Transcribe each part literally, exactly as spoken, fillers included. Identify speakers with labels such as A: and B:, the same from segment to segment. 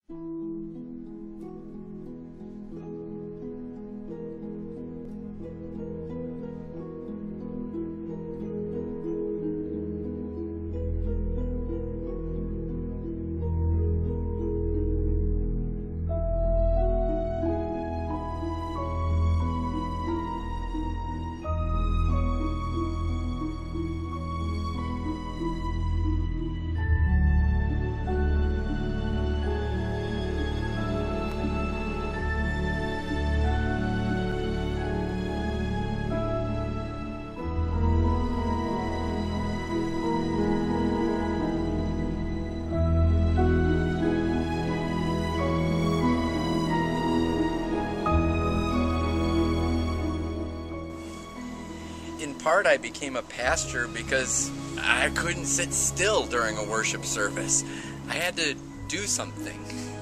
A: In part, I became a pastor because I couldn't sit still during a worship service. I had to do something.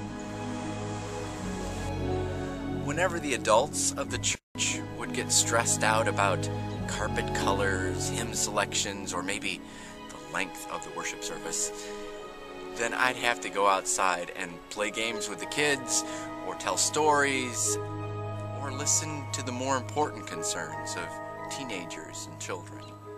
A: Whenever the adults of the church would get stressed out about carpet colors, hymn selections, or maybe the length of the worship service, then I'd have to go outside and play games with the kids, or tell stories, or listen to the more important concerns of teenagers and children.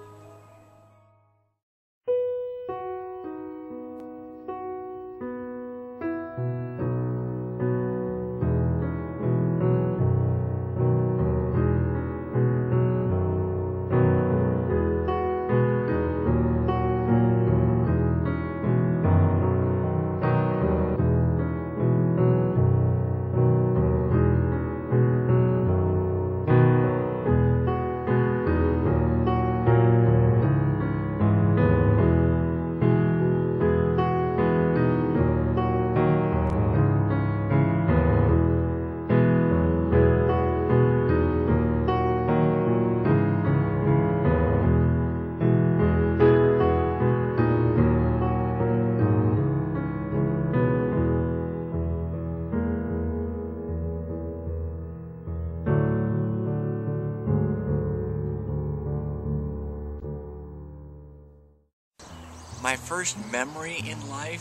A: My first memory in life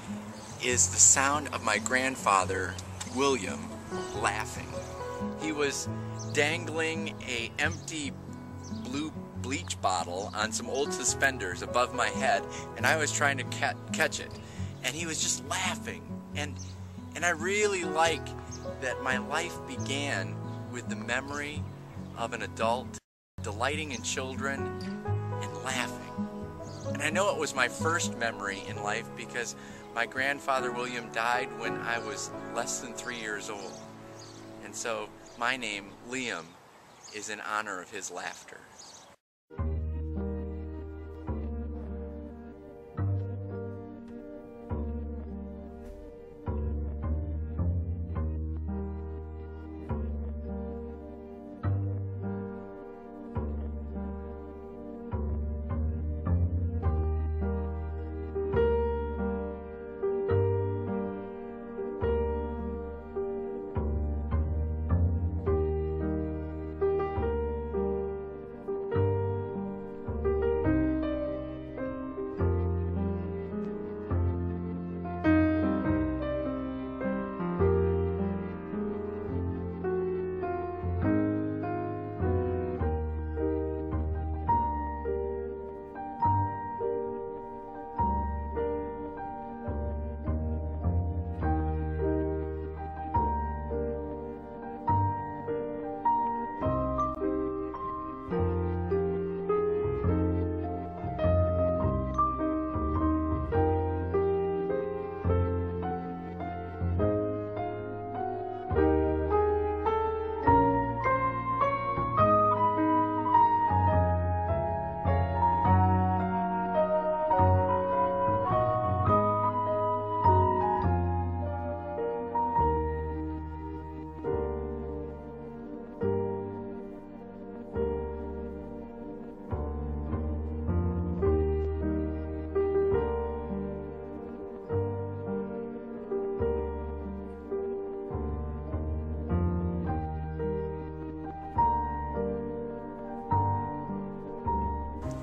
A: is the sound of my grandfather, William, laughing. He was dangling a empty blue bleach bottle on some old suspenders above my head, and I was trying to ca- catch it. And he was just laughing. And, and I really like that my life began with the memory of an adult delighting in children and laughing. And I know it was my first memory in life because my grandfather William died when I was less than three years old. And so my name, Liam, is in honor of his laughter.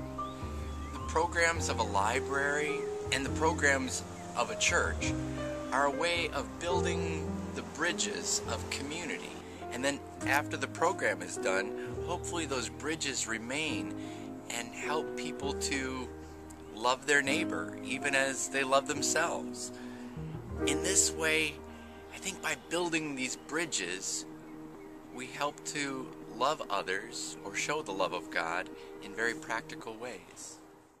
A: programs of a library and the programs of a church are a way of building the bridges of community. And then after the program is done, hopefully those bridges remain and help people to love their neighbor, even as they love themselves. In this way, I think by building these bridges, we help to love others or show the love of God in very practical ways.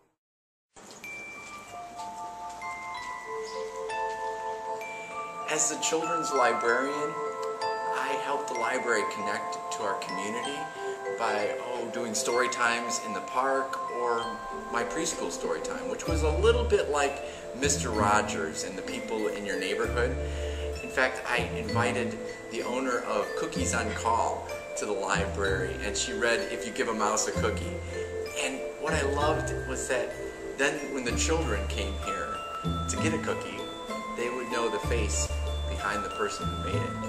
A: As the children's librarian, I help the library connect to our community by oh, doing story times in the park or my preschool story time, which was a little bit like Mister Rogers and the people in your neighborhood. In fact, I invited the owner of Cookies on Call to the library, and she read If You Give a Mouse a Cookie. And what I loved was that then when the children came here to get a cookie, they would know the face behind the person who made it.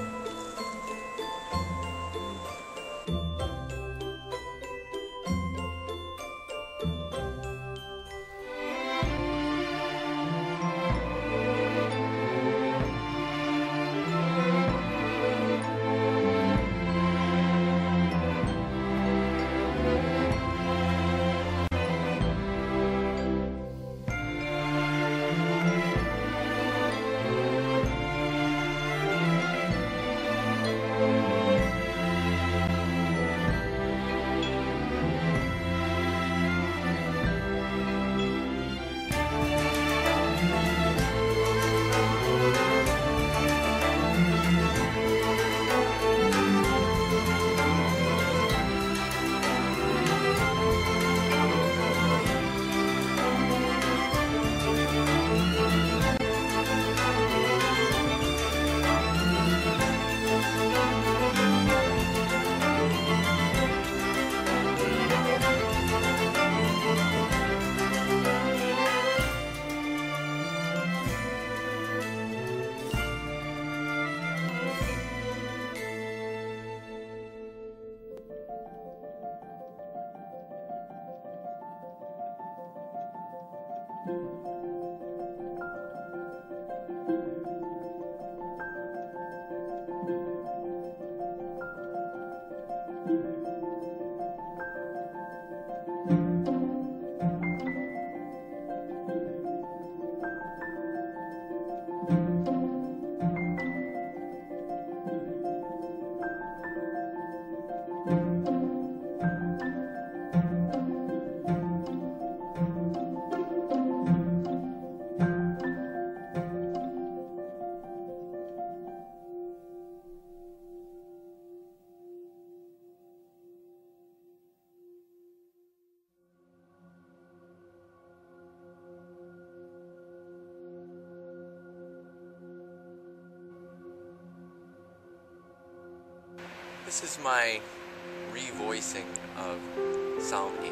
A: This is my revoicing of Psalm eight.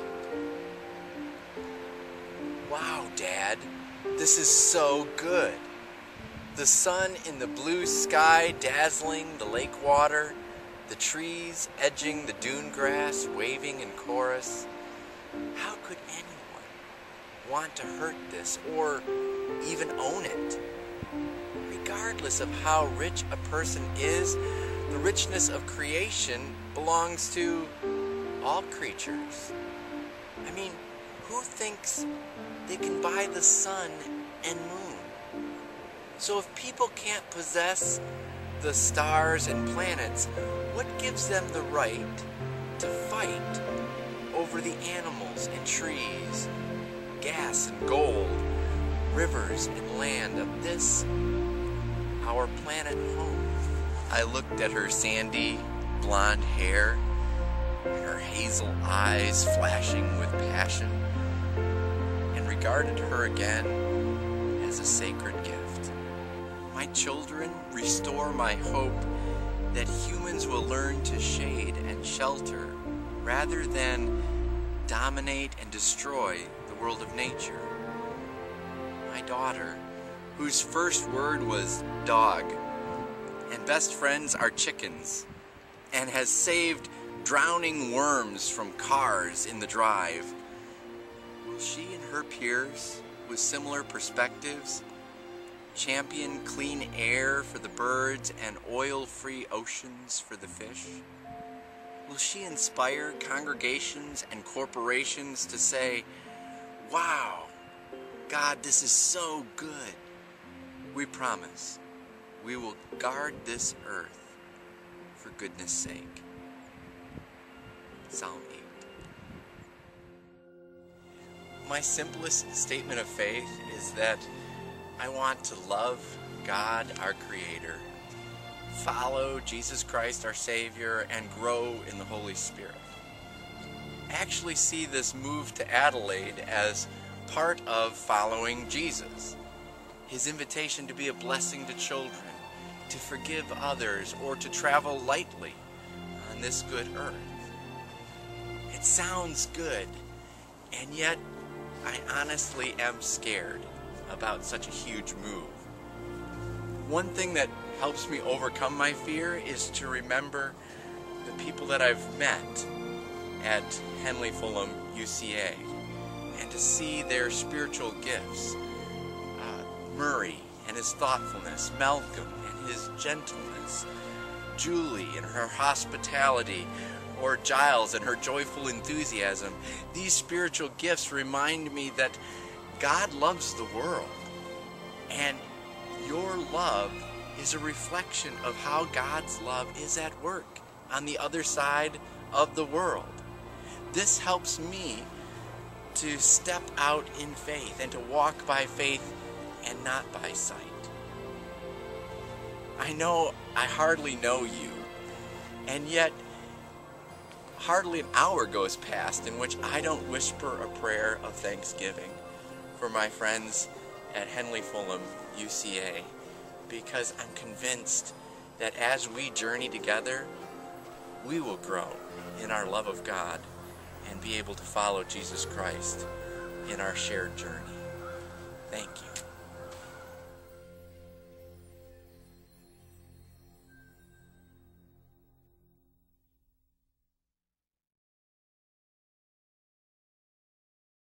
A: Wow, Dad, this is so good. The sun in the blue sky dazzling the lake water, the trees edging the dune grass waving in chorus. How could anyone want to hurt this or even own it? Regardless of how rich a person is, the richness of creation belongs to all creatures. I mean, who thinks they can buy the sun and moon? So if people can't possess the stars and planets, what gives them the right to fight over the animals and trees, gas and gold, rivers and land of this, our planet home? I looked at her sandy, blonde hair, and her hazel eyes flashing with passion, and regarded her again as a sacred gift. My children restore my hope that humans will learn to shade and shelter rather than dominate and destroy the world of nature. My daughter, whose first word was dog, and best friends are chickens, and has saved drowning worms from cars in the drive. Will she and her peers, with similar perspectives, champion clean air for the birds and oil-free oceans for the fish? Will she inspire congregations and corporations to say, "Wow, God, this is so good"? We promise we will guard this earth for goodness sake. Psalm eight. My simplest statement of faith is that I want to love God, our Creator, follow Jesus Christ, our Savior, and grow in the Holy Spirit. I actually see this move to Adelaide as part of following Jesus. His invitation to be a blessing to children, to forgive others, or to travel lightly on this good earth. It sounds good, and yet I honestly am scared about such a huge move. One thing that helps me overcome my fear is to remember the people that I've met at Henley Fulham U C A and to see their spiritual gifts. Uh, Murray and his thoughtfulness, Malcolm and his gentleness, Julie and her hospitality, or Giles and her joyful enthusiasm. These spiritual gifts remind me that God loves the world, and your love is a reflection of how God's love is at work on the other side of the world. This helps me to step out in faith and to walk by faith and not by sight. I know I hardly know you, and yet hardly an hour goes past in which I don't whisper a prayer of thanksgiving for my friends at Henley Fulham U C A, because I'm convinced that as we journey together, we will grow in our love of God and be able to follow Jesus Christ in our shared journey.